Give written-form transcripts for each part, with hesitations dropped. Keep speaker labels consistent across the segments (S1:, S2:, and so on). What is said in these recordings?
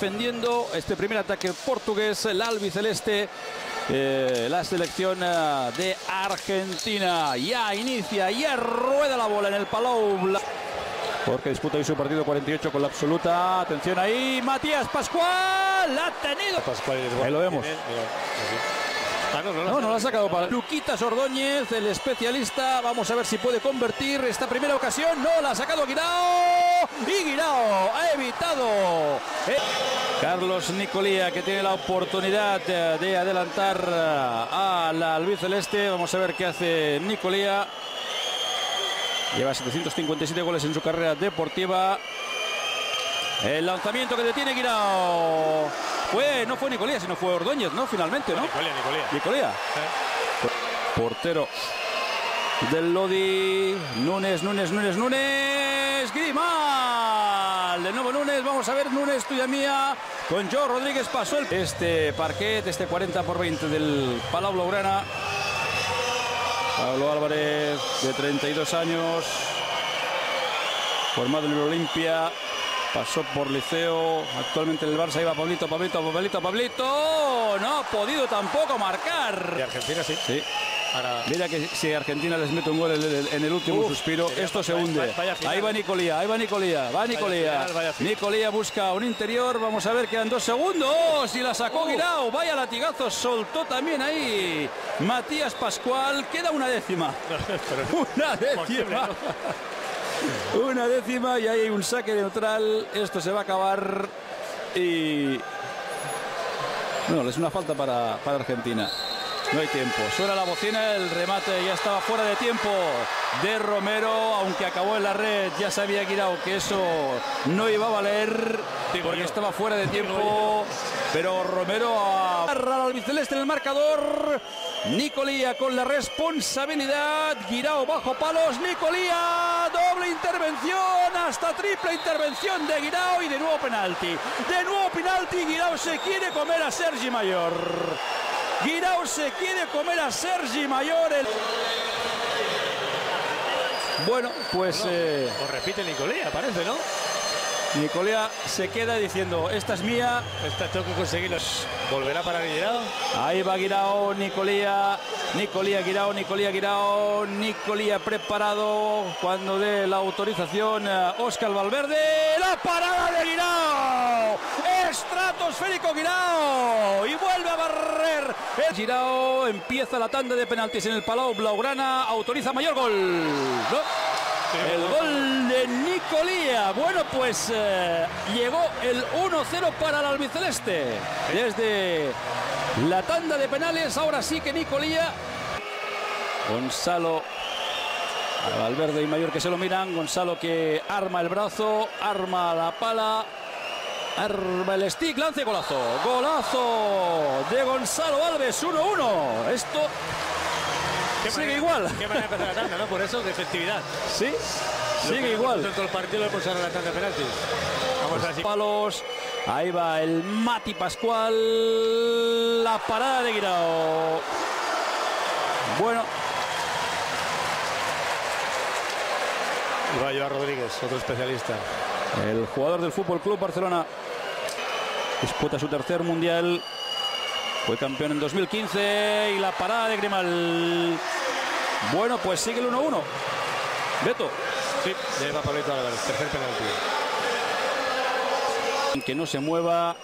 S1: defendiendo este primer ataque portugués, el albiceleste. La selección de Argentina ya inicia, ya rueda la bola en el Palau, porque disputa hoy su partido 48 con la absoluta. Atención ahí, Matías Pascual, la ha tenido. Ahí lo vemos. No la ha sacado para Luquitas Ordóñez, el especialista. Vamos a ver si puede convertir esta primera ocasión. No, la ha sacado Guirao. Y Guirao ha evitado. Carlos Nicolía, que tiene la oportunidad de adelantar al albiceleste. Vamos a ver qué hace Nicolía. Lleva 757 goles en su carrera deportiva. El lanzamiento que detiene Guirao. No fue Nicolía, sino fue Ordóñez, ¿no? Finalmente, ¿no? Nicolía. Portero del Lodi. Núñez. Grimal. De nuevo Núñez. Vamos a ver, Núñez, tuya mía. Con Joe Rodríguez pasó este parquet, este 40×20 del Palau Blaugrana. Pablo Álvarez, de 32 años. Formado en el Olimpia. Pasó por Liceo, actualmente en el Barça. Iba Pablito. No ha podido tampoco marcar.
S2: Y Argentina sí.
S1: Ahora... Mira que si Argentina les mete un gol en el último suspiro, esto se hunde. Ahí va Nicolía. Nicolía busca un interior. Vamos a ver, quedan 2 segundos. Y la sacó Guirao. Vaya latigazo, soltó también ahí Matías Pascual. Queda una décima. Una décima y ahí hay un saque neutral. Esto se va a acabar y... No, es una falta para Argentina. No hay tiempo. Suena la bocina, el remate ya estaba fuera de tiempo de Romero, aunque acabó en la red. Ya sabía Guirao que eso no iba a valer porque estaba fuera de tiempo. Pero Romero agarra al albiceleste en el marcador. Nicolía con la responsabilidad. Guirao bajo palos. Nicolía, doble intervención, hasta triple intervención de Guirao y de nuevo penalti. Guirao se quiere comer a Sergi Mayor. Bueno, pues...
S2: O repite Nicolía, parece, ¿no?
S1: Nicolía se queda diciendo, esta es mía.
S2: Esta tengo que conseguirlo. ¿Volverá para Guirao?
S1: Ahí va Guirao, Nicolía, Guirao. Nicolía preparado cuando dé la autorización Óscar Valverde. La parada de Guirao. Estratosférico Guirao. Y vuelve a barrer. Guirao empieza la tanda de penaltis en el Palau Blaugrana. Autoriza mayor gol. ¿No? El gol de Nicolía. Bueno, pues llegó el 1-0 para el albiceleste. Desde la tanda de penales, ahora sí que Nicolía. Gonzalo, Valverde y Mayor que se lo miran. Gonzalo que arma el brazo, arma la pala, arma el stick, lance, golazo. Golazo de Gonzalo Alves, 1-1. Esto... sigue igual.
S2: Qué manera de empezar la tanda, ¿no? Por eso, de efectividad.
S1: Sí, sigue igual.
S2: Todo el partido lo hemos usado en la tanda de penaltis. Vamos a ver si...
S1: Palos. Ahí va el Mati Pascual. La parada de Guirao. Bueno.
S2: Y va Joao Rodríguez, otro especialista.
S1: El jugador del Fútbol Club Barcelona. Disputa su tercer mundial. Fue campeón en 2015 y la parada de Grimal. Bueno, pues sigue el 1-1. Beto.
S2: Sí, lleva Pablito Álvarez, tercer penalti.
S1: Que no se mueva.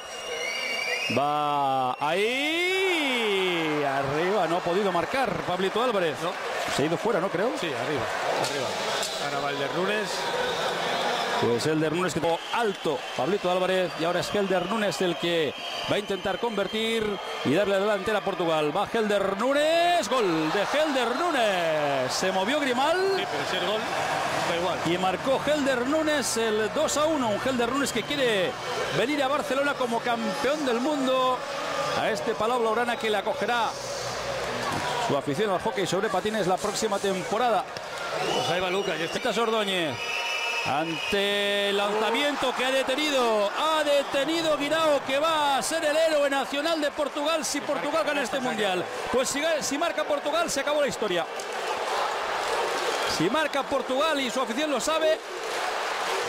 S1: Va ahí. Arriba, no ha podido marcar Pablito Álvarez.
S2: No.
S1: Se ha ido fuera, ¿no? Creo.
S2: Sí, arriba. Ahora va el de Núñez.
S1: Pues Helder Núñez que alto Pablito Álvarez y ahora es Helder Núñez el que va a intentar convertir y darle la delantera a Portugal. Va Helder Núñez, gol de Helder Núñez. Se movió Grimal.
S2: Sí, pero si el gol da igual.
S1: Y marcó Helder Núñez el 2-1. Un Helder Núñez que quiere venir a Barcelona como campeón del mundo. A este Palau Blaugrana que le acogerá su afición al hockey sobre patines la próxima temporada.
S2: Pues ahí va Lucas. Y
S1: Luquitas Ordóñez. Ante el lanzamiento que ha detenido Guirao, que va a ser el héroe nacional de Portugal si Portugal gana este mundial. Pues si marca Portugal se acabó la historia. Si marca Portugal y su afición lo sabe,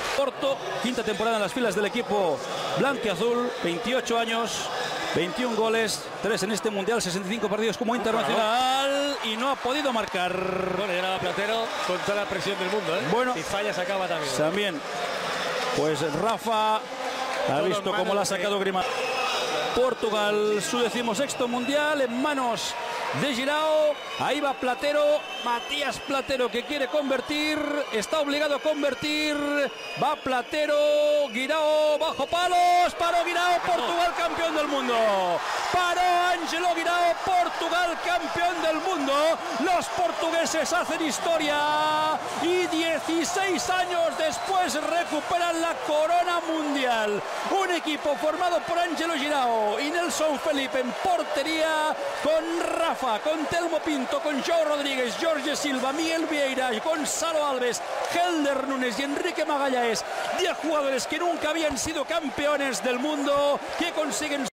S1: Porto, quinta temporada en las filas del equipo blanquiazul, 28 años, 21 goles, 3 en este mundial, 65 partidos como internacional y no ha podido marcar.
S2: Bueno, ya era Platero con toda la presión del mundo, ¿eh?
S1: Bueno,
S2: si falla se acaba también.
S1: También, pues Rafa ha visto cómo la ha sacado Grimaldo. Portugal, su 16º mundial en manos de Guirao. Ahí va Platero, Matías Platero, que quiere convertir, está obligado a convertir. Va Platero, Guirao bajo palos, paró Guirao, Portugal campeón del mundo. Paró Ángelo Guirao, Portugal campeón del mundo. Los portugueses hacen historia y 16 años después recuperan la corona mundial. Un equipo formado por Ángelo Guirao y Nelson Felipe en portería, con Rafa, con Telmo Pinto, con João Rodríguez, Jorge Silva, Miguel Vieira, Gonzalo Alves, Helder Nunes y Enrique Magallanes. 10 jugadores que nunca habían sido campeones del mundo, que consiguen